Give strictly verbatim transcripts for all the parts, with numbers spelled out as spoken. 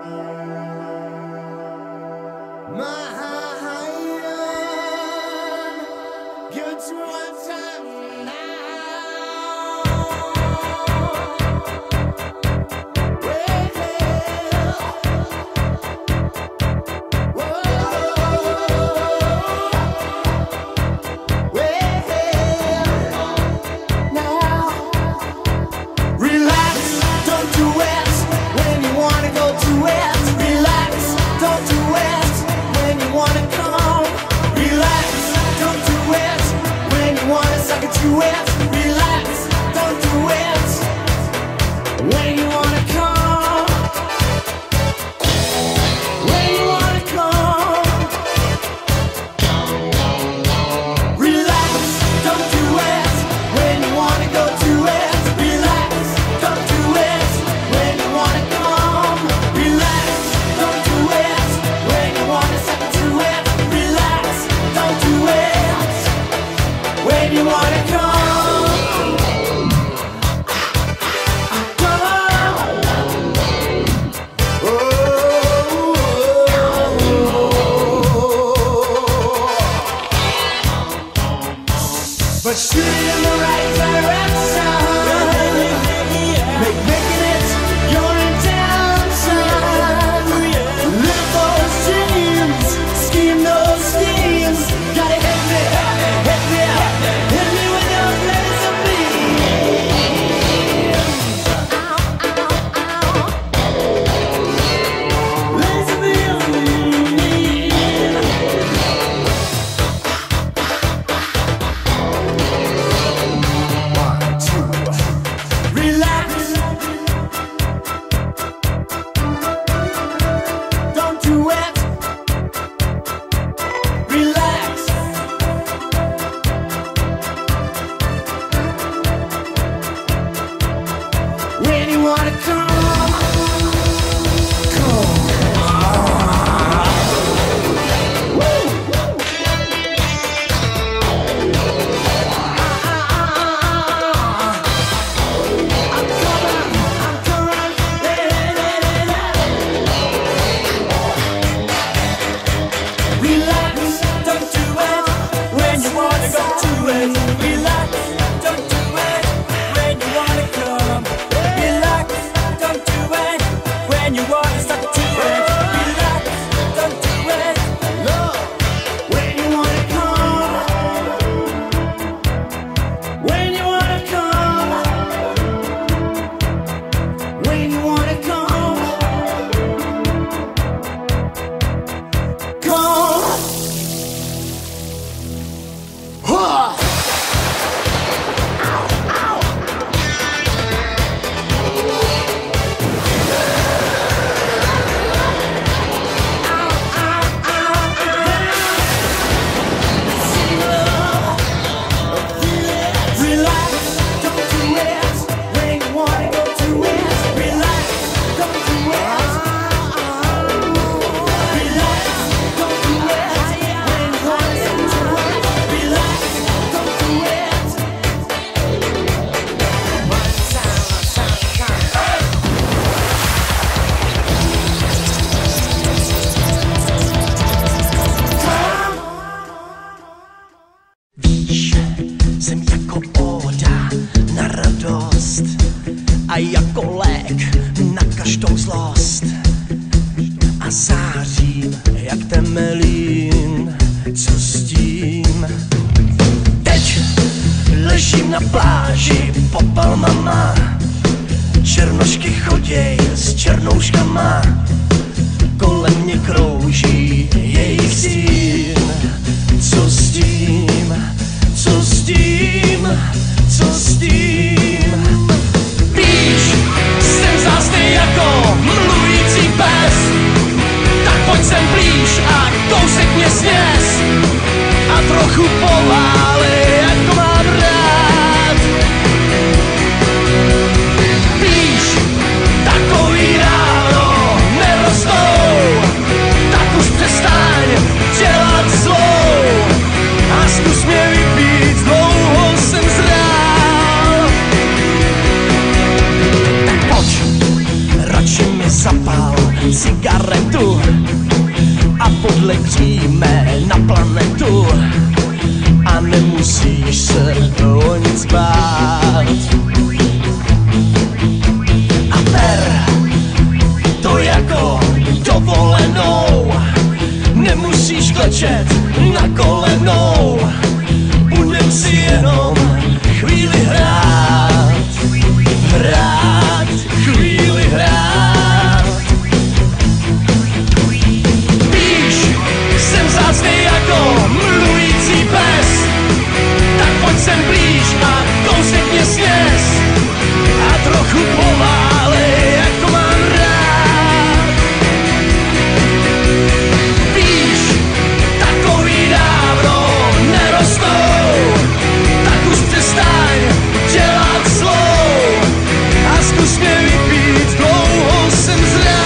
a jako lék na každou zlost. A zářím jak temelín, co s tím? Teď ležím na pláži pod palmama, černošky choděj s černouškama, kolem mě krouží jejich stín. Co s tím? Co s tím? Co s tím? Víš, jsem zásný jako mluvící pes, tak pojď sem blíž a kousek mě sněz a trochu poválej, jako mám rád. Víš, takový ráno nerostou, tak už přestaň dělat zlou a zkus mě vypít, dlouho jsem zrál. Tak pojď, radši mi zapal cigaretu a podletíme na planetu a nemusíš se o nic bát. A ber to jako dovolenou, nemusíš klečet na kolenou, budem si jenom chvíli hrát, hrát, chvíli hrát. Víš, jsem vzácný jako mluvící pes, tak pojď sem blíž a kousek mě sněz a trochu poválej, jak to mám rád. Víš, takový dávno nerostou, tak už přestaň dělat zlou a zkus mě vypít, dlouho jsem zrál.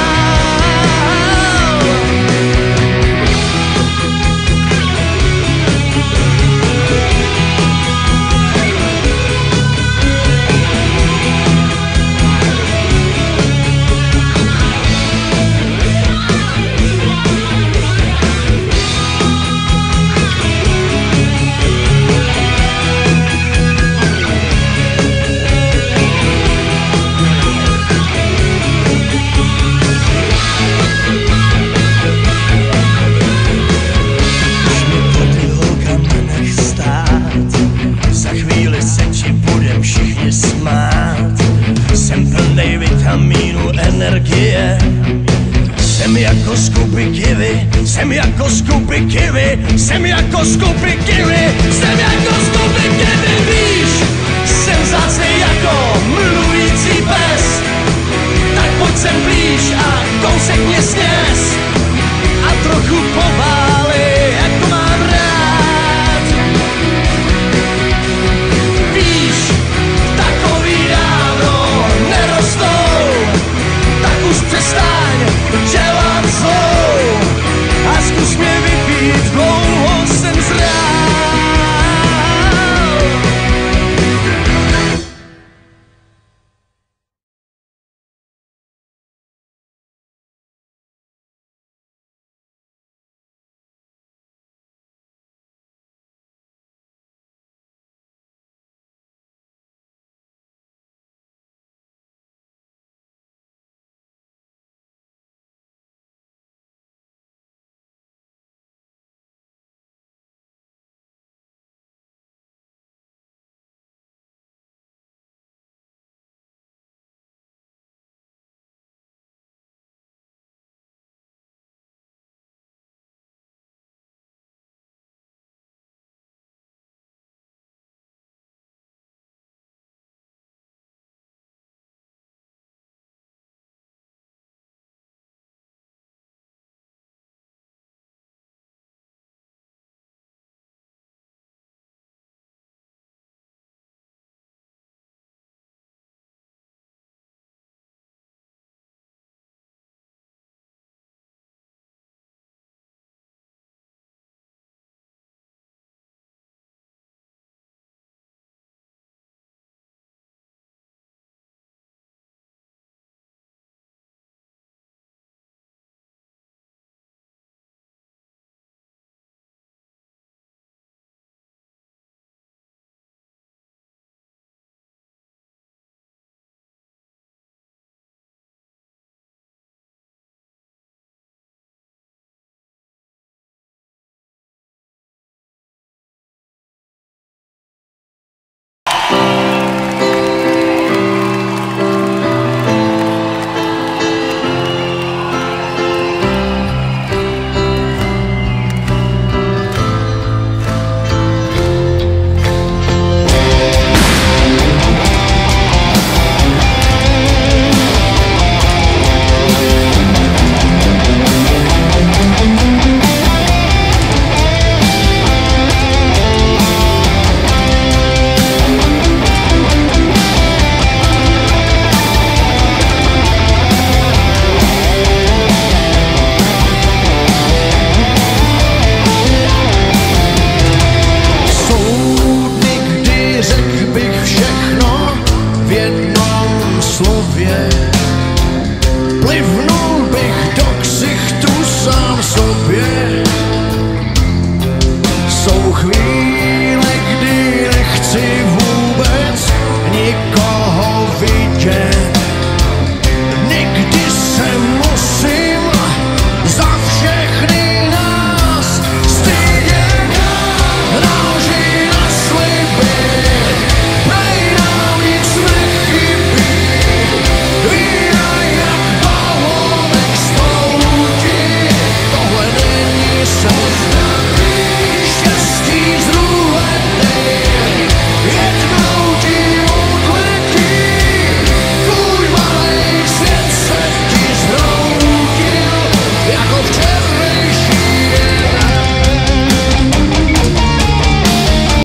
Energie. Jsem jako skupy kivy, jsem jako skupy kivy, jsem jako skupy kivy, jsem jako skupy kivy, víš, jsem vzácný jako mluvící pes, tak pojď sem blíž a kousek mě sněz.